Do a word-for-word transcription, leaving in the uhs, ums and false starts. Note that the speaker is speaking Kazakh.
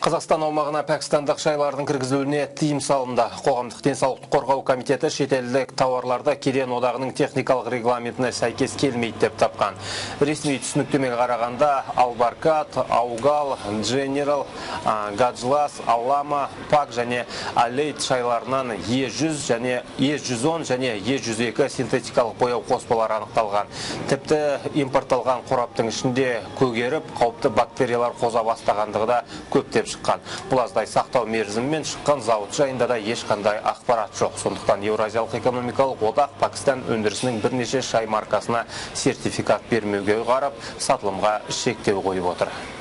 Қазақстан аумағына пәкістандық шайлардың кіргізілуіне тыйым салынды. Қоғамдық денсаулықты қорғау комитеті шетелдік тауарларды кеден одағының техникалық регламентіне сәйкес келмейді деп тапқан. Ресми түсініктемеге қарағанда Албаркат, Аугал, Дженерал, Гаджлас, Аллама, Пак және Алейт шайларынан Е жүз және Е жүз он және Е жүз екі синтетикалық бояу қоспалары анықталған. Тіпті импортталған қораптың ішінде көгеріп, қауіпті бактериялар қоза бастағандығы да көптеп шыққан. Бұл аздай сақтау мерзімімен шыққан зауыт жайында да ешқандай ақпарат жоқ. Сондықтан Еуразиялық экономикалық одақ Пәкістан өндірісінің бірнеше шай маркасына сертификат бермеуге ұйғарып, сатылымға шектеу қойып отыр.